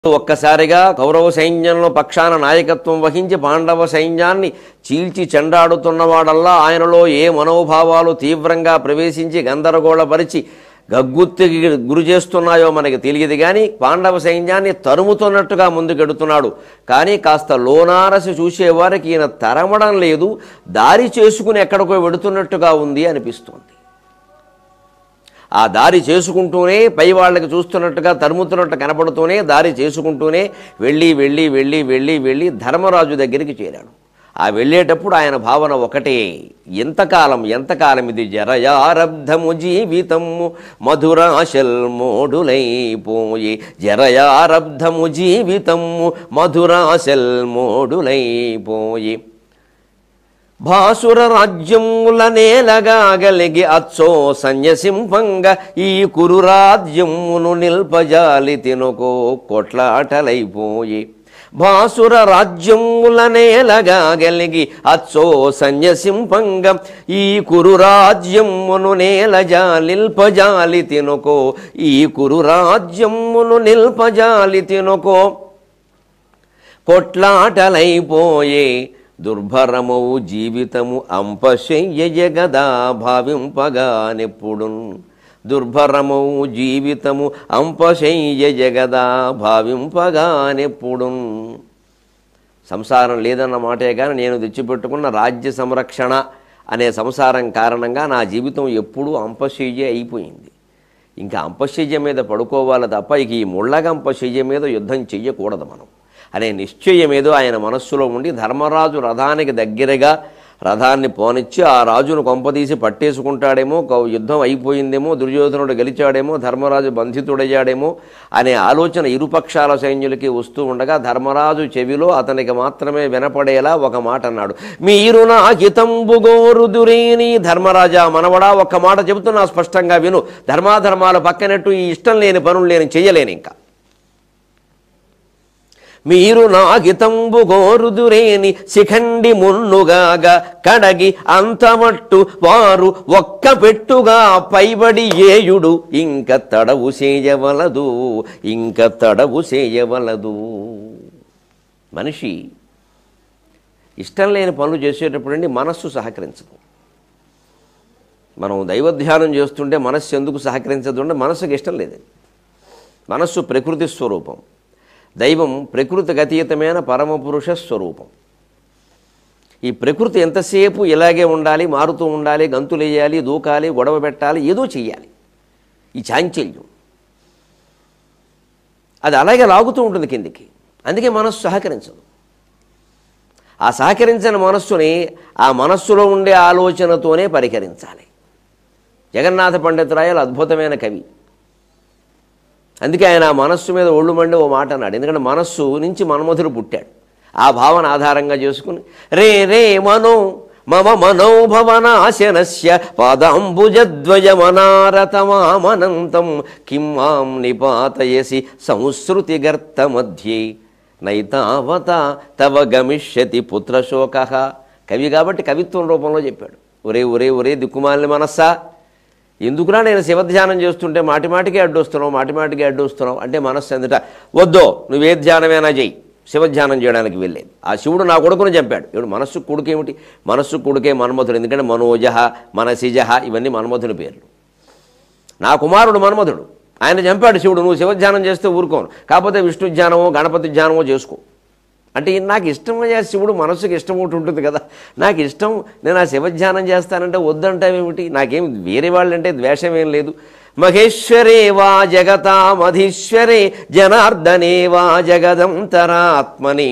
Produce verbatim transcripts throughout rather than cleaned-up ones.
ఒక్కసారిగా కౌరవ సైన్యంలో పక్షాన నాయకత్వం వహించి పాండవ సైన్యాన్ని చీల్చి చెండాడుతున్నవాడల్లా ఆయనలో ఏ మనోభావాలు తీవ్రంగా ప్రవేశించి గందరగోళపరిచి గగ్గుత్తికి గురి చేస్తున్నాయో మనకి తెలియదు కానీ పాండవ సైన్యాన్ని తరుముతున్నట్టుగా ముందుకెడుతున్నాడు. కానీ కాస్త లోనారసి చూసేవారికి ఈయన తరమడం లేదు, దారి చేసుకుని ఎక్కడికో వెడుతున్నట్టుగా ఉంది అనిపిస్తుంది. ఆ దారి చేసుకుంటూనే పై వాళ్ళకి చూస్తున్నట్టుగా తరుముతున్నట్టు కనపడుతూనే దారి చేసుకుంటూనే వెళ్ళి వెళ్ళి వెళ్ళి వెళ్ళి వెళ్ళి ధర్మరాజు దగ్గరికి చేరాడు. ఆ వెళ్ళేటప్పుడు ఆయన భావన ఒకటే, ఎంతకాలం ఎంతకాలం ఇది జరయారబ్ధము జీవితము మధురాశల్మోడులైపోయి, జరయారబ్ధము జీవితము మధురాశల్మోడులైపోయి, భాసుర రాజ్యముల నేలగా గలిగి అచ్చో సన్యసింపంగ ఈ కురు రాజ్యమును నిల్పజాలి తినుకో కొట్లాటలైపోయి, భాసుర రాజ్యముల నేలగా గలిగి అచ్చో సన్యసింపంగ ఈ కురు రాజ్యమును నేలజాలిల్పజాలి తినుకో, ఈ కురు రాజ్యమును నిల్పజాలి తినుకో కొట్లాటలైపోయే, దుర్భరమవు జీవితము అంపశయ్యగదా భావింపగానెప్పుడు, దుర్భరమవు జీవితము అంపశయ్యగదా భావింపగానెప్పుడు. సంసారం లేదన్న మాటే కానీ నేను తెచ్చిపెట్టుకున్న రాజ్య సంరక్షణ అనే సంసారం కారణంగా నా జీవితం ఎప్పుడూ అంపశయ్య అయిపోయింది. ఇంకా అంపశయ్య మీద పడుకోవాలి తప్ప ఇక ఈ ముళ్ళగంపశయ్య మీద యుద్ధం చెయ్యకూడదు మనం అనే నిశ్చయమేదో ఆయన మనస్సులో ఉండి ధర్మరాజు రథానికి దగ్గరగా రథాన్ని పోనిచ్చి ఆ రాజును కొంపదీసి పట్టేసుకుంటాడేమో, యుద్ధం అయిపోయిందేమో, దుర్యోధనుడు గెలిచాడేమో, ధర్మరాజు బంధితుడయ్యాడేమో అనే ఆలోచన ఇరుపక్షాల సైన్యులకి వస్తూ ఉండగా ధర్మరాజు చెవిలో అతనికి మాత్రమే వినపడేలా ఒక మాట అన్నాడు, మీరు నా హితంబుగోరుదురేని. ధర్మరాజా మనవడా, ఒక్క మాట చెబుతున్నా స్పష్టంగా విను, ధర్మాధర్మాల పక్కనట్టు ఈ ఇష్టం లేని పనులు నేను చెయ్యలేను. ఇంకా మీరు నాగితంబు గోరుదురేని శిఖండి మున్నుగాగా కడగి అంతమట్టు వారు ఒక్క పెట్టుగా పైబడి ఏయుడు ఇంక తడవు చేయవలదు, ఇంక తడవు చేయవలదు. మనిషి ఇష్టం లేని పనులు చేసేటప్పుడండి మనస్సు సహకరించదు. మనం దైవధ్యానం చేస్తుంటే మనస్సు ఎందుకు సహకరించదు అంటే మనస్సుకి ఇష్టం లేదండి. మనస్సు ప్రకృతి స్వరూపం, దైవం ప్రకృతికి అతీతమైన పరమపురుష స్వరూపం. ఈ ప్రకృతి ఎంతసేపు ఇలాగే ఉండాలి, మారుతూ ఉండాలి, గంతులేయాలి, దూకాలి, గొడవ పెట్టాలి, ఏదో చెయ్యాలి. ఈ చాంచల్యం అది అలాగే లాగుతూ ఉంటుంది కిందికి. అందుకే మనస్సు సహకరించదు. ఆ సహకరించిన మనస్సుని ఆ మనస్సులో ఉండే ఆలోచనతోనే పరిహరించాలి. జగన్నాథ పండితురాయలు అద్భుతమైన కవి. అందుకే ఆయన ఆ మనస్సు మీద ఒళ్ళు మండి ఓ మాట అన్నాడు. ఎందుకంటే మనస్సు నుంచి మన్మధుడు పుట్టాడు. ఆ భావన ఆధారంగా చేసుకుని రే రే మనో మమ మనోభవనాశనస్య పాదాంబుజద్వయమనారతమామనంతం కిం మాం నిపాతయసి సంస్కృతి గర్త మధ్యే నైతావత తవ గమిష్యతి పుత్రశోక. కవి కాబట్టి కవిత్వం రూపంలో చెప్పాడు. ఒరే ఒరే ఒరే దిక్కుమాలిన మనస్సా, ఎందుకురా నేను శివధ్యానం చేస్తుంటే మాటిమాటికి అడ్డొస్తున్నావు, మాటిమాటికి అడ్డొస్తున్నావు అంటే మనస్సు ఎందుట వద్దో నువ్వే ధ్యానమైనా చెయ్యి, శివధ్యానం చేయడానికి వెళ్ళేది. ఆ శివుడు నా కొడుకుని చంపాడు. ఇప్పుడు మనస్సు కొడుకేమిటి? మనస్సు కొడుకే మన్మధుడు. ఎందుకంటే మనోజహ మనసిజహ ఇవన్నీ మన్మధుని పేర్లు. నా కుమారుడు మన్మధుడు, ఆయన చంపాడు శివుడు. నువ్వు శివధ్యానం చేస్తే ఊరుకోను, కాకపోతే విష్ణు ధ్యానమో గణపతి ధ్యానమో చేసుకో అంటే నాకు ఇష్టమయ్యా. శివుడు మనస్సుకి ఇష్టం ఒకటి ఉంటుంది కదా, నాకు ఇష్టం, నేను ఆ శివధ్యానం చేస్తానంటే వద్దంటావేమిటి? నాకేం వేరే వాళ్ళంటే ద్వేషం ఏం లేదు. మహేశ్వరే వా జగతామధీశ్వరే జనార్దనే వా జగదంతరాత్మని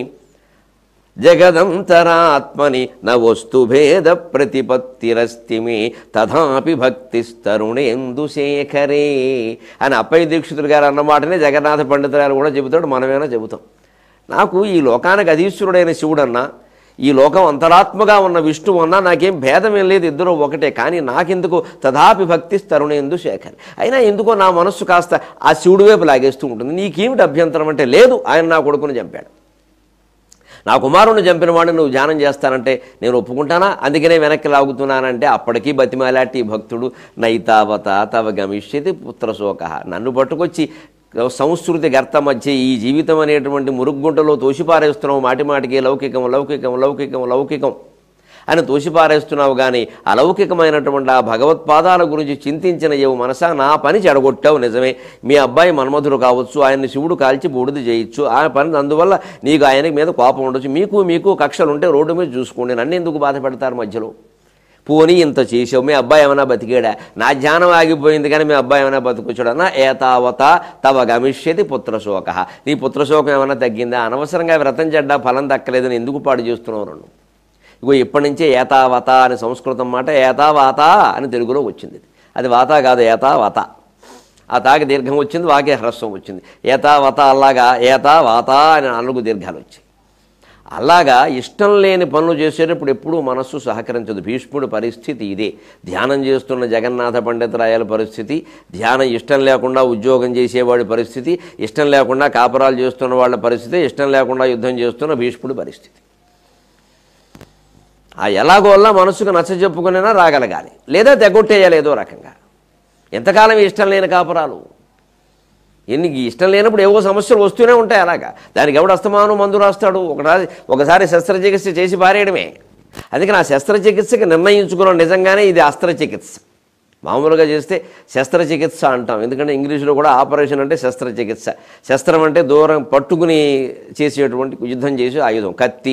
జగదంతరాత్మని న వస్తుభేద ప్రతిపత్తిరస్తిమే తథాపి భక్తిస్తరుణేందు శేఖరే అని అప్పయ్య దీక్షితులు గారు అన్నమాటనే జగన్నాథ పండితులు కూడా చెబుతాడు, మనమేనా చెబుతాం. నాకు ఈ లోకానికి అధీశ్వరుడైన శివుడన్నా, ఈ లోకం అంతరాత్మగా ఉన్న విష్ణువు అన్నా నాకేం భేదం ఏం లేదు, ఇద్దరు ఒకటే. కానీ నాకెందుకు తథాపి భక్తి తరుణేందు శేఖర్. అయినా ఎందుకో నా మనస్సు కాస్త ఆ శివుడి వైపు లాగేస్తూ ఉంటుంది. నీకేమిటి అభ్యంతరం అంటే లేదు, ఆయన నా కొడుకుని చంపాడు, నా కుమారుణ్ణి చంపిన వాడిని నువ్వు ధ్యానం చేస్తానంటే నేను ఒప్పుకుంటానా? అందుకనే వెనక్కి లాగుతున్నానంటే అప్పటికీ బతిమాలాటి భక్తుడు నైతావత తవ గమిష్యతి పుత్రశోక. నన్ను పట్టుకొచ్చి సంస్కృతి గర్త మధ్య ఈ జీవితం అనేటువంటి మురుగుంటలో తోసిపారేస్తున్నావు, మాటి మాటికి లౌకికం లౌకికం లౌకికం లౌకికం అని తోసిపారేస్తున్నావు. కానీ అలౌకికమైనటువంటి ఆ భగవత్పాదాల గురించి చింతించిన ఏవు మనసా నా పని చెడగొట్టావు నిజమే. మీ అబ్బాయి మన్మధుడు కావచ్చు, ఆయన్ని శివుడు కాల్చి బూడిద చేయొచ్చు, ఆ పని అందువల్ల నీకు ఆయన మీద కోపం ఉండొచ్చు, మీకు మీకు కక్షలు ఉంటే రోడ్డు మీద చూసుకోండి, నన్ను ఎందుకు బాధ పెడతారు మధ్యలో. పోనీ ఇంత చేసావు, మీ అబ్బాయి ఏమైనా బతికాడా? నా ధ్యానం ఆగిపోయింది కానీ మీ అబ్బాయి ఏమైనా బతికొచ్చాడా? నా ఏతావత తవ గమిష్యతి పుత్రశోక, నీ పుత్రశోకం ఏమైనా తగ్గిందా? అనవసరంగా వ్రతం చెడ్డా ఫలం దక్కలేదని ఎందుకు పాడు చేస్తున్నావు నన్ను? ఇగో ఇప్పటి నుంచే ఏతావత అని సంస్కృతం మాట ఏతావాత అని తెలుగులో వచ్చింది. అది వాత కాదు, ఏతావత. ఆ తాకి దీర్ఘం వచ్చింది, వాకే హ్రస్వం వచ్చింది. ఏతావత అలాగా ఏతావాత అని నాలుగు దీర్ఘాలు వచ్చాయి. అలాగా ఇష్టం లేని పనులు చేసేటప్పుడు ఎప్పుడూ మనస్సు సహకరించదు. భీష్ముడి పరిస్థితి ఇదే. ధ్యానం చేస్తున్న జగన్నాథ పండితరాయల పరిస్థితి, ధ్యానం ఇష్టం లేకుండా ఉద్యోగం చేసేవాడి పరిస్థితి, ఇష్టం లేకుండా కాపురాలు చేస్తున్న వాళ్ళ పరిస్థితి, ఇష్టం లేకుండా యుద్ధం చేస్తున్న భీష్ముడి పరిస్థితి. ఆ ఎలాగోల్లా మనసుకు నచ్చ చెప్పుకునేనా రాగలగాలి, లేదా తెగొట్టేయాలి ఏదో రకంగా. ఎంతకాలం ఇష్టం లేని కాపురాలు? ఎన్ని ఇష్టం లేనప్పుడు ఏవో సమస్యలు వస్తూనే ఉంటాయి. అలాగా దానికి ఎవడు అస్తమానం మందు రాస్తాడు? ఒకసారి ఒకసారి శస్త్రచికిత్స చేసి పారేయడమే. అందుకని ఆ శస్త్రచికిత్సకి నిర్ణయించుకున్నాం నిజంగానే ఇది అస్త్రచికిత్స. మామూలుగా చేస్తే శస్త్రచికిత్స అంటాం, ఎందుకంటే ఇంగ్లీషులో కూడా ఆపరేషన్ అంటే శస్త్రచికిత్స. శస్త్రం అంటే దూరం పట్టుకుని చేసేటువంటి యుద్ధం చేసే ఆయుధం, కత్తి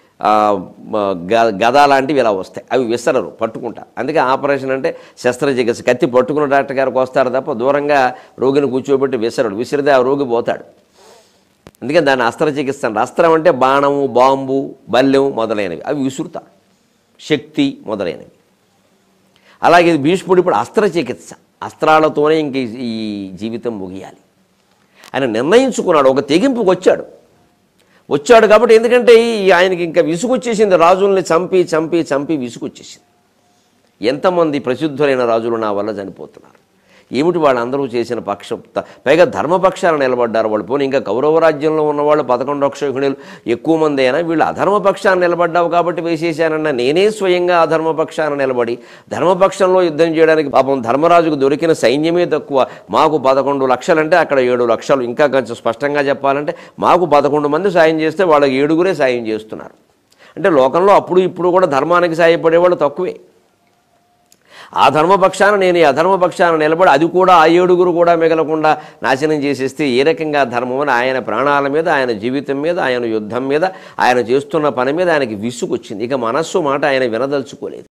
గద లాంటివి ఇలా వస్తాయి, అవి విసరరు, పట్టుకుంటారు. అందుకే ఆపరేషన్ అంటే శస్త్రచికిత్స. కత్తి పట్టుకున్న డాక్టర్ గారికి వస్తారు తప్ప దూరంగా రోగిని కూర్చోబెట్టి విసరడు, విసిరితే ఆ రోగి పోతాడు. అందుకే దాన్ని అస్త్రచికిత్స అంటారు. అస్త్రం అంటే బాణము, బాంబు, బల్లెం మొదలైనవి, అవి విసురుతారు, శక్తి మొదలైనవి. అలాగే భీష్ముడు ఇప్పుడు అస్త్రచికిత్స, అస్త్రాలతోనే ఇంక ఈ జీవితం ముగియాలి ఆయన నిర్ణయించుకున్నాడు. ఒక తెగింపుకు వచ్చాడు వచ్చాడు కాబట్టి ఎందుకంటే ఆయనకి ఇంకా విసుగొచ్చేసింది, రాజుల్ని చంపి చంపి చంపి విసుగొచ్చేసింది. ఎంతమంది ప్రసిద్ధులైన రాజులు నా వల్ల చనిపోతున్నారు, ఏమిటి వాళ్ళందరూ చేసిన పక్ష, పైగా ధర్మపక్షాలు నిలబడ్డారు వాళ్ళు. పోనీ ఇంకా కౌరవ రాజ్యంలో ఉన్నవాళ్ళు పదకొండు అక్షోహిణులు ఎక్కువ మంది అయినా వీళ్ళు అధర్మపక్షాన్ని నిలబడ్డావు కాబట్టి వేసేసానన్న నేనే స్వయంగా అధర్మపక్షాన్ని నిలబడి ధర్మపక్షంలో యుద్ధం చేయడానికి పాపం ధర్మరాజుకు దొరికిన సైన్యమే తక్కువ. మాకు పదకొండు లక్షలంటే అక్కడ ఏడు లక్షలు. ఇంకా కొంచెం స్పష్టంగా చెప్పాలంటే మాకు పదకొండు మంది సాయం చేస్తే వాళ్ళకి ఏడుగురే సాయం చేస్తున్నారు. అంటే లోకంలో అప్పుడు ఇప్పుడు కూడా ధర్మానికి సాయపడేవాళ్ళు తక్కువే. ఆ ధర్మపక్షాన నేను ఈ అధర్మపక్షాన నిలబడి అది కూడా ఆ ఏడుగురు కూడా మిగలకుండా నాశనం చేసేస్తే ఏ రకంగా ధర్మం అని ఆయన ప్రాణాల మీద, ఆయన జీవితం మీద, ఆయన యుద్ధం మీద, ఆయన చేస్తున్న పని మీద ఆయనకి విసుగొచ్చింది. ఇక మనస్సు మాట ఆయన వినదలుచుకోలేదు.